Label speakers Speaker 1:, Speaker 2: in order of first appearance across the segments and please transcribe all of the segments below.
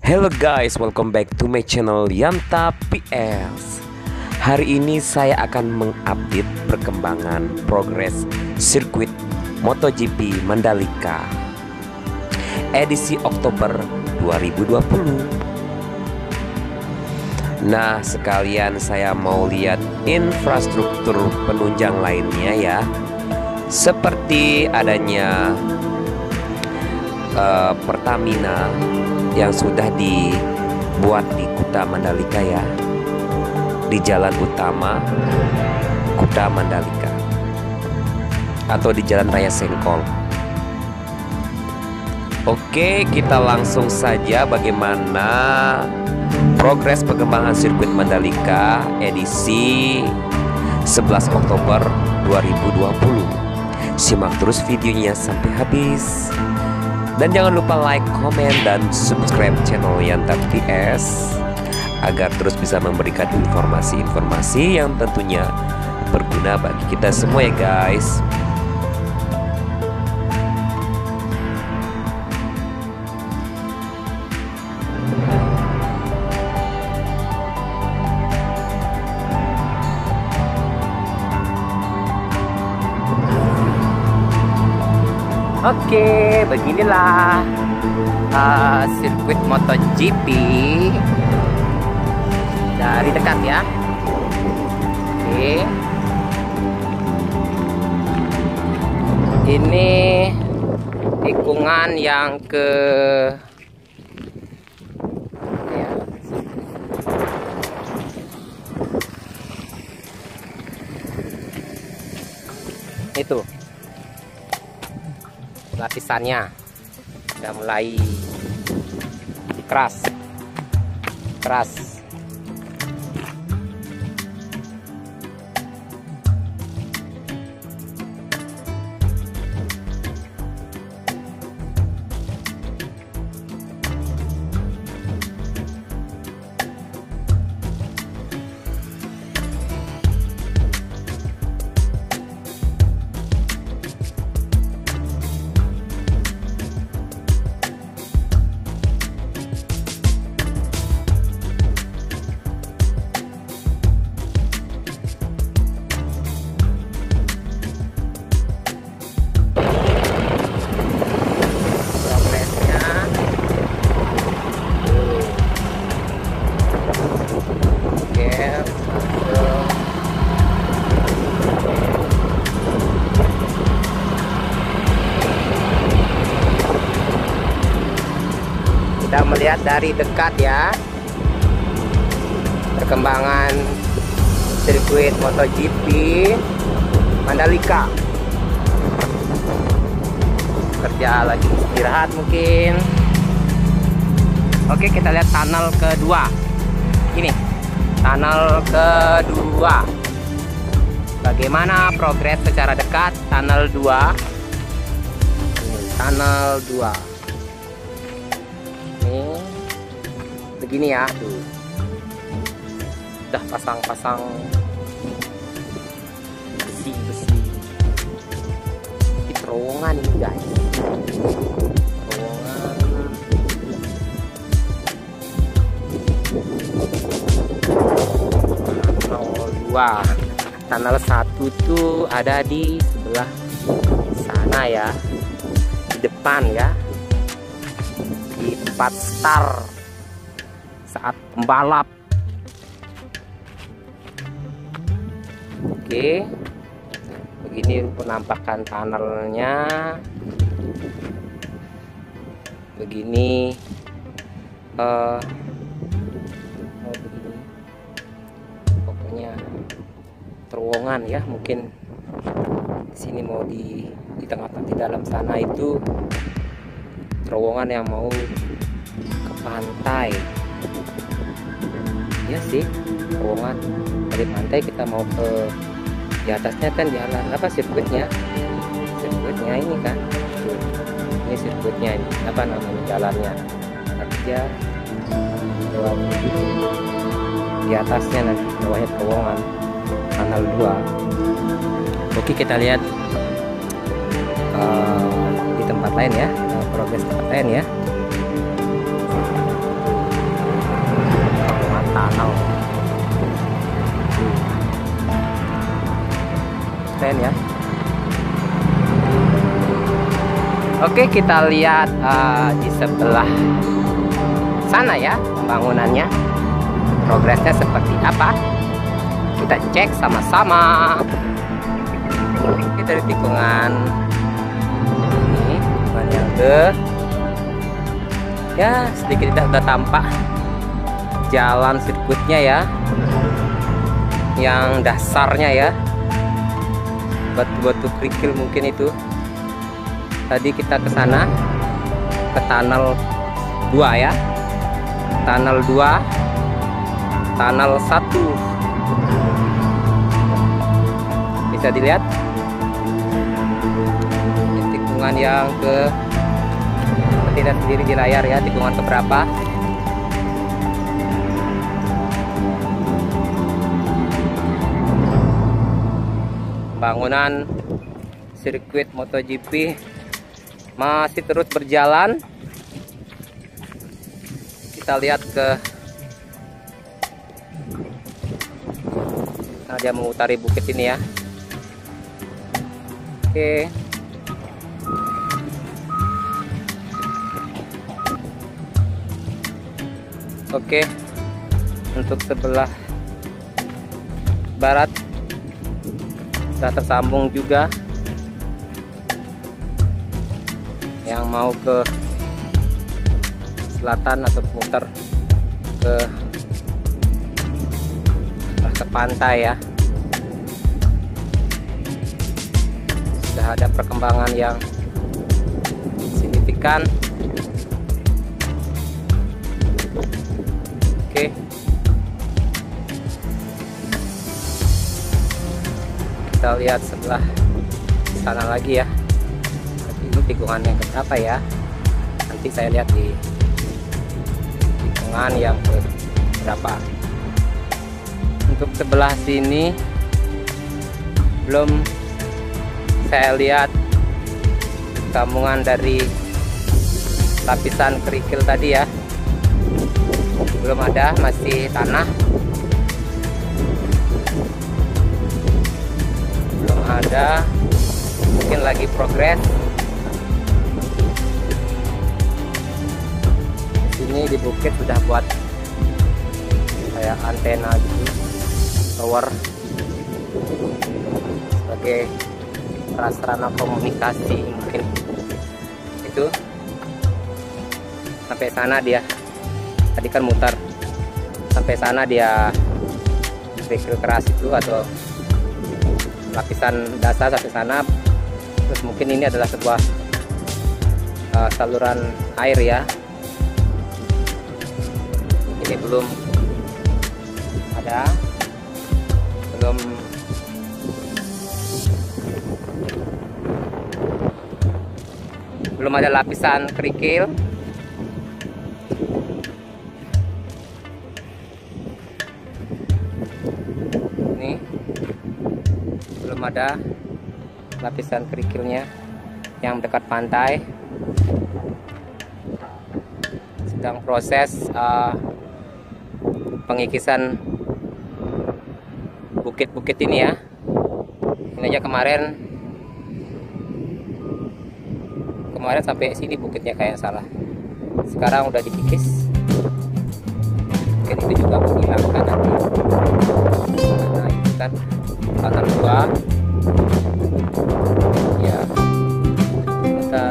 Speaker 1: Hello guys, welcome back to my channel Yanta PS. Hari ini saya akan mengupdate perkembangan progres sirkuit MotoGP Mandalika edisi Oktober 2020. Nah, sekalian saya mau lihat infrastruktur penunjang lainnya ya, seperti adanya Pertamina yang sudah dibuat di Kuta Mandalika ya, di jalan utama Kuta Mandalika atau di Jalan Raya Sengkol. Oke, kita langsung saja bagaimana progres perkembangan sirkuit Mandalika edisi 11 Oktober 2020. Simak terus videonya sampai habis. Dan jangan lupa like, komen, dan subscribe channel Yanta PS agar terus bisa memberikan informasi-informasi yang tentunya berguna bagi kita semua ya guys.
Speaker 2: Oke, beginilah sirkuit MotoGP dari dekat ya. Oke, ini tikungan yang ke itu lapisannya udah mulai keras. Kita melihat dari dekat ya perkembangan sirkuit MotoGP Mandalika. Kerja lagi istirahat mungkin. Oke, kita lihat tunnel kedua. Ini tunnel kedua. Bagaimana progres secara dekat tunnel 2? Tunnel 2. Begini ya, tuh udah pasang besi di terowongan ini guys, terowongan. Tunnel 1 tuh ada di sebelah sana ya, di depan ya, di tempat start saat pembalap. Oke, begini penampakan tunnelnya. Begini begini pokoknya terowongan ya, mungkin sini mau di tengah-tengah di dalam sana itu terowongan yang mau ke pantai. Ya sih, terowongan dari pantai kita mau ke di atasnya kan jalan apa sirkuitnya ini kan. Ini sirkuitnya, ini apa namanya jalannya aja lewat di atasnya, nanti bawahnya terowongan tunnel 2. Oke, kita lihat di tempat lain ya, progres tempat lain ya. keren ya. Oke, kita lihat di sebelah sana ya pembangunannya, progresnya seperti apa. Kita cek sama-sama. Ini dari tikungan ini, tikungan yang ya sedikit udah tampak jalan sirkuitnya ya, yang dasarnya ya, batu-batu kerikil mungkin itu. Tadi kita ke sana, ke tunnel 2 ya, tunnel 2, tunnel 1. Bisa dilihat ini tikungan yang ke, tidak sendiri di layar ya, tikungan keberapa. Pembangunan sirkuit MotoGP masih terus berjalan. Kita lihat ke, nah, dia mengutari bukit ini ya. Oke. Oke. Untuk sebelah barat sudah tersambung juga. Yang mau ke selatan atau putar ke pantai ya, sudah ada perkembangan yang signifikan. Oke, kita lihat sebelah sana lagi ya. Ini tikungan yang keberapa ya, nanti saya lihat di tikungan yang keberapa. Untuk sebelah sini belum saya lihat gabungan dari lapisan kerikil tadi ya, belum ada, masih tanah, belum ada, mungkin lagi progres. Ini di bukit sudah buat kayak antena gitu, tower, sebagai sarana komunikasi mungkin. Itu sampai sana dia, tadi kan mutar sampai sana dia, kerikil keras itu atau lapisan dasar sampai sana. Terus mungkin ini adalah sebuah saluran air ya. Ini belum ada, belum ada lapisan kerikil. Ini belum ada lapisan kerikilnya yang dekat pantai. Sedang proses pengikisan bukit-bukit ini ya. Ini aja kemarin sampai sini bukitnya kayak salah. Sekarang udah dikikis. Mungkin itu juga menghilangkan nanti. Nah itu kan tunnel 2 ya, kita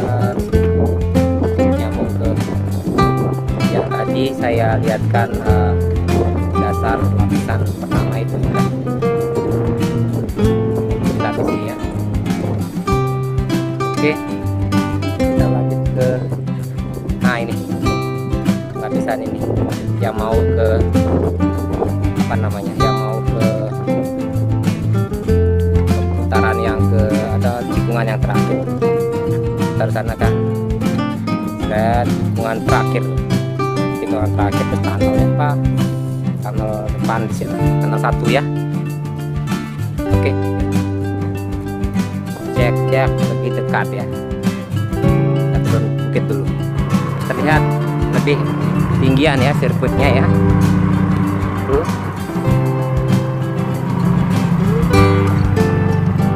Speaker 2: nyambung ke yang tadi saya lihatkan, dasar lapisan pertama itu sudah dilapisi ya. Oke, kita lanjut ke, nah ini lapisan ini yang mau ke apa namanya, yang mau ke putaran yang ke, ada tikungan yang terakhir dari sana kan, dan tikungan terakhir ke tunnel ya Pak, tunnel depan di sini, tunnel 1 ya. Oke, cek lebih dekat ya, kita turun bukit dulu, terlihat lebih tinggian ya sirkuitnya ya. Tuh.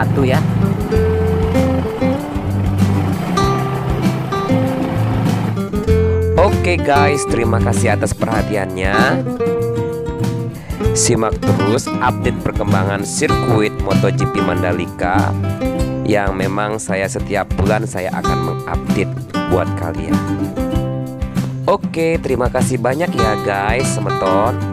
Speaker 2: batu ya.
Speaker 1: Oke guys, terima kasih atas perhatiannya. Simak terus update perkembangan sirkuit MotoGP Mandalika yang memang saya setiap bulan saya akan mengupdate buat kalian. Oke, terima kasih banyak ya guys, semeton.